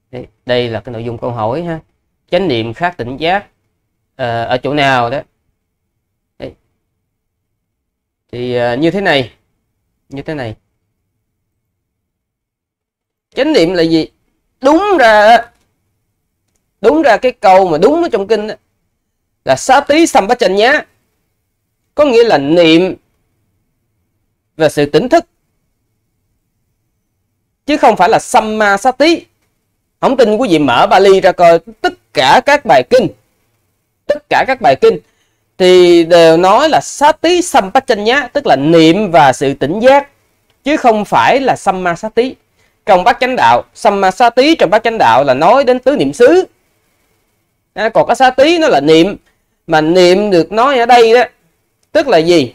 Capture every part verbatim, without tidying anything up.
Đấy, đây là cái nội dung câu hỏi ha. Chánh niệm khác tỉnh giác à, ở chỗ nào đó. Đấy. Thì à, như thế này, như thế này. Chánh niệm là gì? Đúng ra đúng ra cái câu mà đúng ở trong kinh đó, là Sati Sampajanya, có nghĩa là niệm và sự tỉnh thức, chứ không phải là Samma Sati. Không tin quý vị mở Bali ra coi tất cả các bài kinh, tất cả các bài kinh thì đều nói là Sati Sampajanya, tức là niệm và sự tỉnh giác, chứ không phải là Samma Sati. Trong Bát Chánh Đạo, Samma Sati trong Bát Chánh Đạo là nói đến tứ niệm xứ. À, còn cái Sati nó là niệm, mà niệm được nói ở đây đó, tức là gì?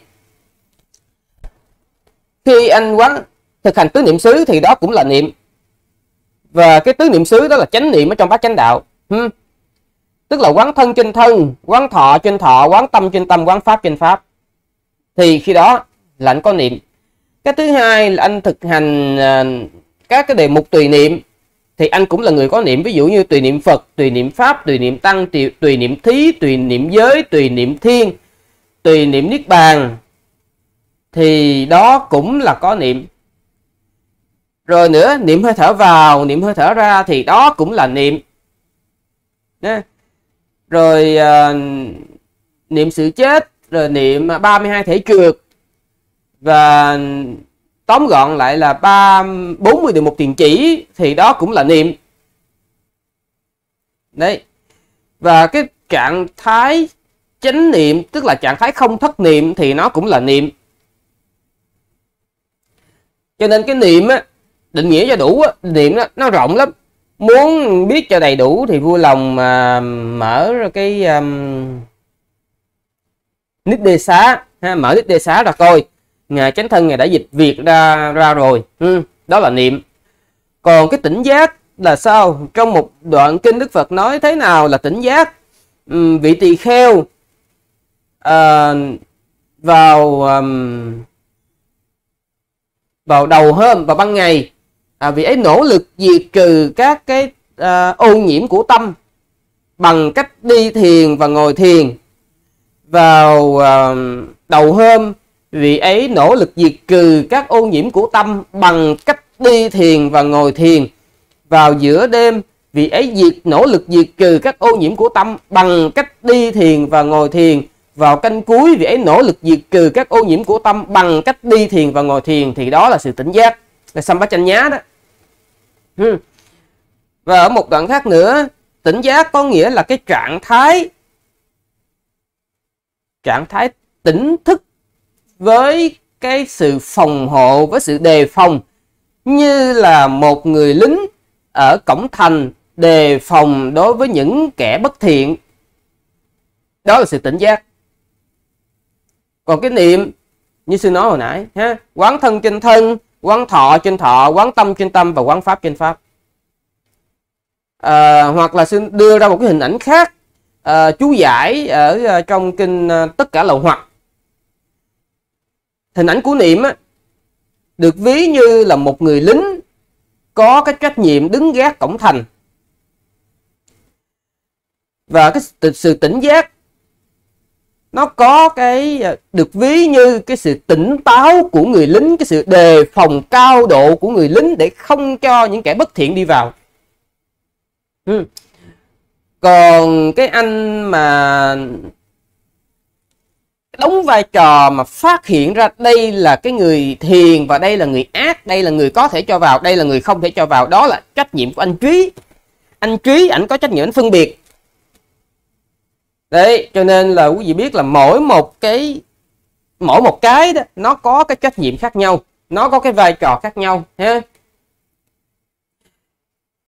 Khi anh quán thực hành tứ niệm xứ thì đó cũng là niệm. Và cái tứ niệm xứ đó là chánh niệm ở trong Bát Chánh Đạo. Hmm. Tức là quán thân trên thân, quán thọ trên thọ, quán tâm trên tâm, quán pháp trên pháp. Thì khi đó là anh có niệm. Cái thứ hai là anh thực hành uh, các cái đề mục tùy niệm, thì anh cũng là người có niệm. Ví dụ như tùy niệm Phật, tùy niệm Pháp, tùy niệm Tăng, tùy, tùy niệm Thí, tùy niệm Giới, tùy niệm Thiên, tùy niệm Niết Bàn, thì đó cũng là có niệm. Rồi nữa, niệm hơi thở vào, niệm hơi thở ra, thì đó cũng là niệm. Đó. Rồi uh, niệm sự chết, rồi niệm ba mươi hai thể trượt, và tóm gọn lại là ba bốn mươi đề mục thiền chỉ, thì đó cũng là niệm. Đấy. Và cái trạng thái chánh niệm, tức là trạng thái không thất niệm, thì nó cũng là niệm. Cho nên cái niệm á, định nghĩa cho đủ á, niệm đó, nó rộng lắm. Muốn biết cho đầy đủ thì vui lòng mà mở ra cái um, Niết Đề Xá, ha, mở Niết Đề Xá ra coi. Ngài Chánh Thân Ngài đã dịch Việt ra ra rồi. Ừ, đó là niệm. Còn cái tỉnh giác là sao? Trong một đoạn kinh Đức Phật nói thế nào là tỉnh giác? Ừ, vị tỳ kheo à, vào um, vào đầu hôm, vào ban ngày, à, vị ấy nỗ lực diệt trừ các cái à, ô nhiễm của tâm bằng cách đi thiền và ngồi thiền. Vào à, đầu hôm, vị ấy nỗ lực diệt trừ các ô nhiễm của tâm bằng cách đi thiền và ngồi thiền. Vào giữa đêm, vị ấy diệt nỗ lực diệt trừ các ô nhiễm của tâm bằng cách đi thiền và ngồi thiền. Vào canh cuối, vị ấy nỗ lực diệt trừ các ô nhiễm của tâm bằng cách đi thiền và ngồi thiền, thì đó là sự tỉnh giác, là Sampajanya đó. Hmm. Và ở một đoạn khác nữa, tỉnh giác có nghĩa là cái trạng thái trạng thái tỉnh thức với cái sự phòng hộ, với sự đề phòng, như là một người lính ở cổng thành đề phòng đối với những kẻ bất thiện. Đó là sự tỉnh giác. Còn cái niệm như sư nói hồi nãy, ha, quán thân trên thân, quán thọ trên thọ, quán tâm trên tâm và quán pháp trên pháp. À, hoặc là sư đưa ra một cái hình ảnh khác, à, chú giải ở trong kinh Tất Cả Lậu Hoặc. Hình ảnh của niệm á, được ví như là một người lính có cái trách nhiệm đứng gác cổng thành. Và cái sự tỉnh giác nó có cái được ví như cái sự tỉnh táo của người lính, cái sự đề phòng cao độ của người lính để không cho những kẻ bất thiện đi vào. Ừ. Còn cái anh mà đóng vai trò mà phát hiện ra đây là cái người thiền và đây là người ác, đây là người có thể cho vào, đây là người không thể cho vào, đó là trách nhiệm của anh Trí. Anh Trí ảnh có trách nhiệm anh phân biệt. Đấy, cho nên là quý vị biết là mỗi một cái mỗi một cái đó nó có cái trách nhiệm khác nhau, nó có cái vai trò khác nhau ha.